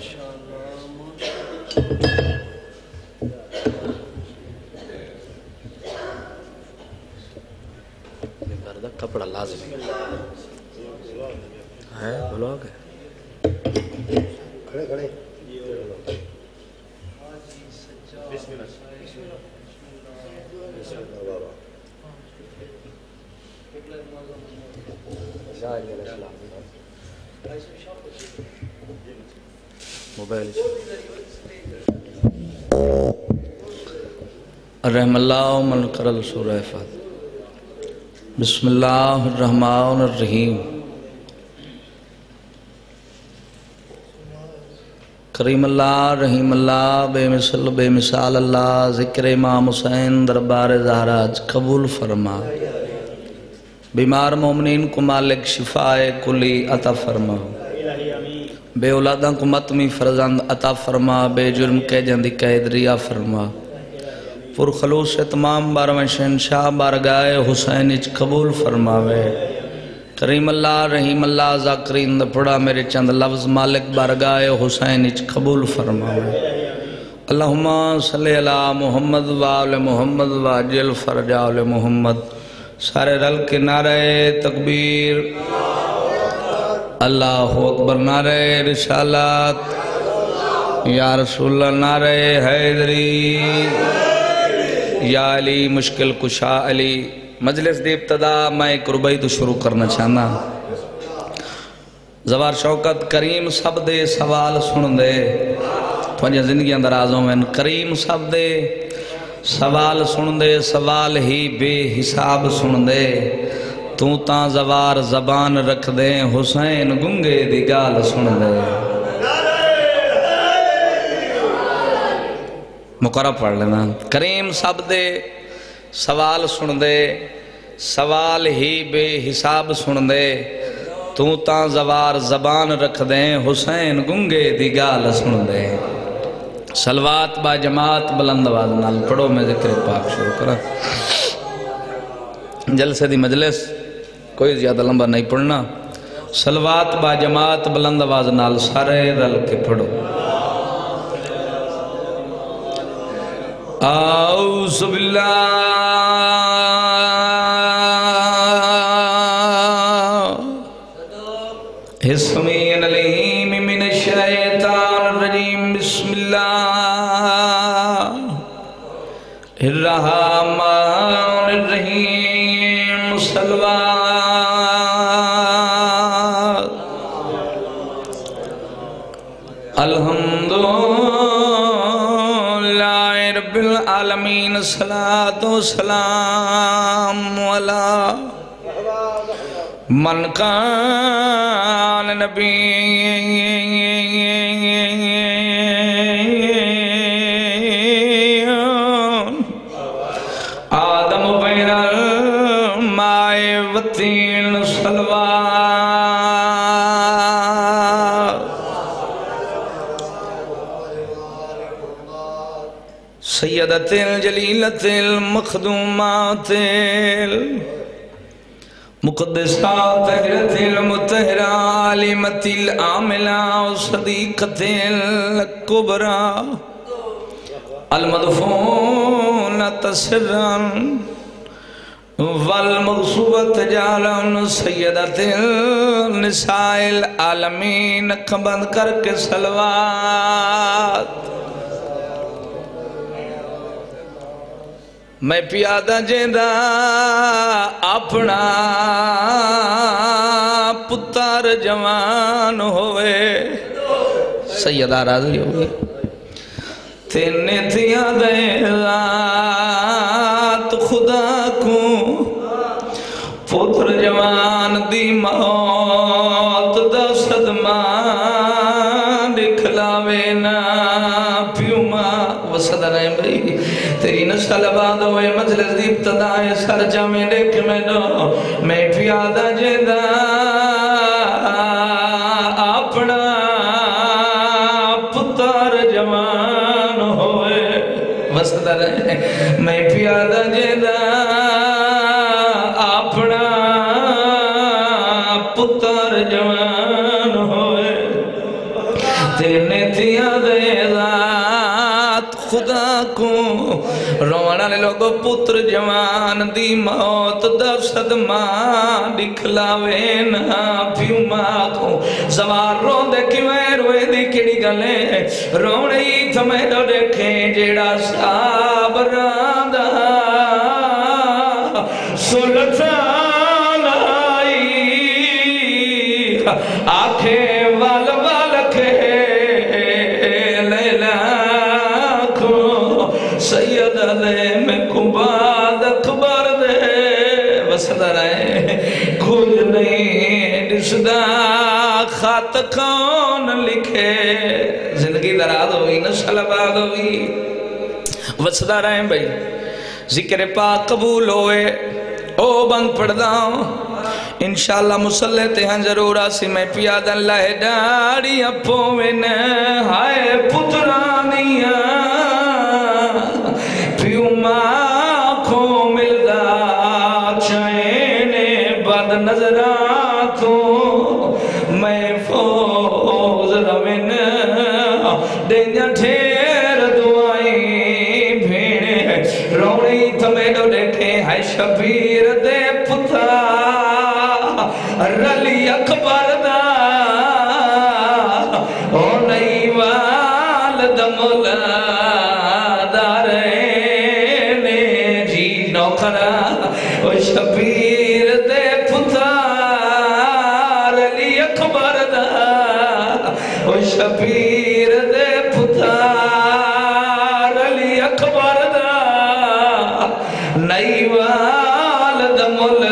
کپڑا لازمی ہے بلوگ ہے کھڑے کھڑے موبائل رحم اللہ من قرل سورہ فاتح بسم اللہ الرحمن الرحیم کریم اللہ رحیم اللہ بے مثال اللہ ذکر امام حسین دربار زہراج قبول فرما بیمار مومنین کو مالک شفاء کلی عطا فرما بے اولاداں کو متمی فرزند عطا فرما بے جرم کے جندی قید ریا فرما پر خلوص تمام بارہ شہنشاہ بارگاہ حسین اچ قبول فرماوے کریم اللہ رحیم اللہ ذاکرین پڑا میرے چند لفظ مالک بارگاہ حسین اچ قبول فرماوے اللہم صلی علی محمد وآل محمد واجل فرجا آل محمد سارے رل کے نعرہ تکبیر اللہ اکبر نعرہ رسالت یا رسول اللہ نعرہ حیدری یا علی مشکل کشا علی مجلس دی ابتدا میں ایک ربائی تو شروع کرنا چاہنا زوار شوکت کریم سب دے سوال سن دے تمہیں زندگی اندر آزوں میں کریم سب دے سوال سن دے سوال ہی بے حساب سن دے تو تاں زوار زبان رکھ دے حسین گنگے دی گال سن دے مقرر پڑھ لینا کریم سب دے سوال سن دے سوال ہی بے حساب سن دے تو تاں زوار زبان رکھ دے حسین گنگے دی گال سن دے سلوات با جماعت بلند آواز نال پڑھو میں ذکر پاک شروع کرا جلسے دی مجلس کوئی زیادہ لمبا نہیں پڑھنا سلوات با جماعت بلند آواز نال سارے رل کے پڑھو اعوذ باللہ السمیع العلیم من الشیطان الرجیم بسم اللہ الرحمن الرحیم صلوات الحمدللہ رب العالمین صلاة و سلام علی من کان نبی آدم بین الماء والطین صلوات سیدت الجلیلت المخدومات مقدسات حجرت المتحرہ عالمت العاملہ صدیقت الکبرى المدفونت سرن والمغصوبت جالن سیدت النساء العالمین قبض کر کے صلوات میں پیادہ جیندہ اپنا پتر جوان ہوئے سیدہ راضی ہوئی تینے تھیا دے ذات خدا کو پتر جوان دی موت دا صدمہ دکھلاوے نا پیوما وصدہ رہے بھئی تیری نسل آباد ہوئے مجلس دی ابتدائے سر جامع دیکھ میں دو میں پیادہ جیدہ اپنا پتر جوان ہوئے وسط رہے میں پیادہ جیدہ اپنا پتر جوان ہوئے دینے تھیا دے ذات خدا کو رونا لے لوگو پتر جوان دی موت دا صدمہ دکھلاوے نا پیو ماں کو زوار رو دے کی میں روئے دی کڑی گلے رونے ہی تمہیں دو دیکھیں جیڑا صابران دا سلطان آئی آنکھیں وال وال کے لیلہ کو سید دے میں کباد اکبر دے وسدہ رہے کھل نہیں رشدہ خط کون لکھے زندگی دراد ہوئی نسل آباد ہوئی وسدہ رہے بھائی ذکر پاک قبول ہوئے او بند پڑھدا ہوں انشاءاللہ مسلح تے ہاں ضرور آسی میں پیادہ اللہ ڈاڑی اپوین ہائے پترانیاں پیو ماں کو ملدا چائنے بد نظراتوں میں فوز روین دنیا ٹھیر دعائیں بھیڑے روڑی تمہیں دو دیکھیں ہے شبیر دے پتا رلی اکبر دا او نئی والد مولا دارین جی نوکرہ او شبیر دے پتا رلی اکبر دا او شبیر دے پتا رلی اکبر دا نئی والد مولا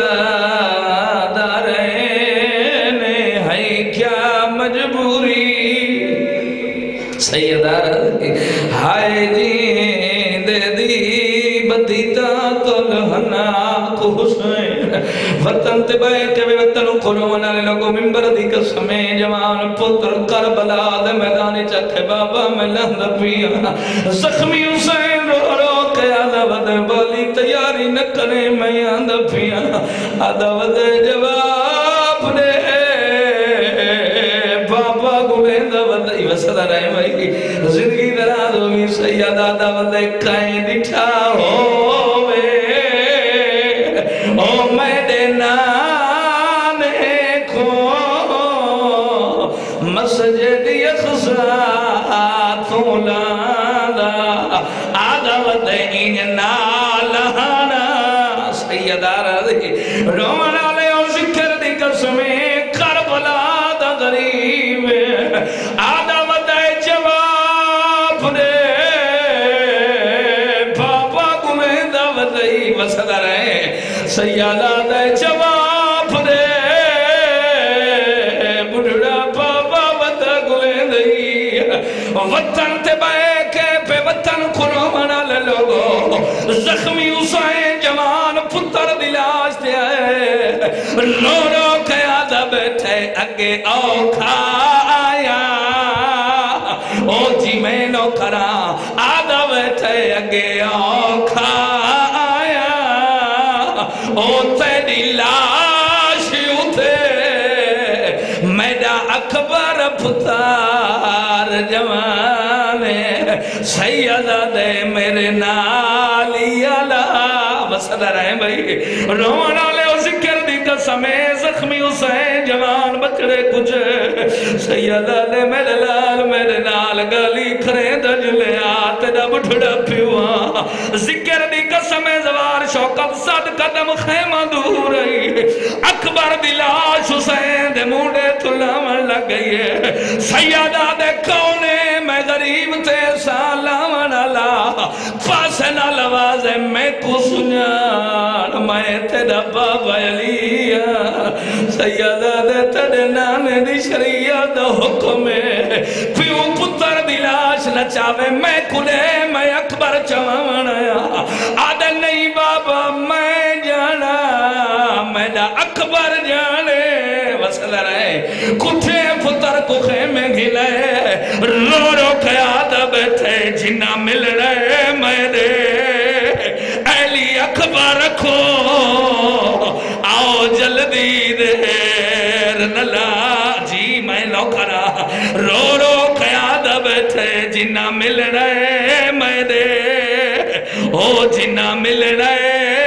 سیدہ ہائے جی دے دی بدیتا طلحنا کو حسین وطن تبائے کے وطن قرآن لے لوگو ممبر دی قسمیں جوان پتر کربلا دے میدانی چکے بابا میں لہنہ پیا زخمی حسین رو رو کے عدوت بالی تیاری نکنے میں آندہ پیا عدوت جواب دے بابا گلین دعوت وسدہ رہے بھائی زندگی دراد ہوئی سیدہ دعوت کائیں دٹھا ہوئے او میرے نانے کو مسجد اخصا تولانا عدوت اننا لہانا سیدہ رضی رومنا لے اور ذکر دی قسمیں کربلا دا غریب عدوت جواب دے بابا گمیں دعوت وسدہ رہے سیادہ دے جواب دے بڑھڑا بابا وطا گمیں دے وطن تے بائے کے پہ وطن کنو منا لے لوگو زخمی حسین جوان پتر دلاش دے آئے رو رو قیادہ بیٹھے اگے اوکھا آیا او جی میں نو کرا آدھا بیٹھے اگے اوکھا آیا او تیری لاش اٹھے میڈا اکبر پتار جوانے سیدہ دے میرے نالی اللہ وسدہ رہے بھائی رونا لے اور ذکر دی قسمیں زخمی حسین جوان بچڑے کچھ سیدہ دے میرے لال میرے نال گلی کھرے دجلے آتے دا بٹھڑا پیوا ذکر دی قسمیں زوار شوقت صد قدم خیمہ دور رہی اکبر دی لاش حسین دے موڑے تلامن لگ گئی ہے سیدہ دے کونے میں غریب تے سالامن اللہ پاسے نہ لوازے میں کو سنیان میں تیرا بابا علیہ سیدہ دے تیرے نانے دی شریعت حکم ہے پیو پتر دی لاش نہ چاہے میں کلے میں اکبر چوان آیا آدھے نہیں بابا میں جانا میرا اکبر جانے وصل رہے کٹھے پتر کو خیمے گھلے رو رو قیادہ بیٹھے جنہ مل رہے میرے ایلی اکبر کو آؤ جلدی دیر نلا جی میں نوکرا رو رو قیادہ بیٹھے جنہ مل رہے میں دے او جنہ مل رہے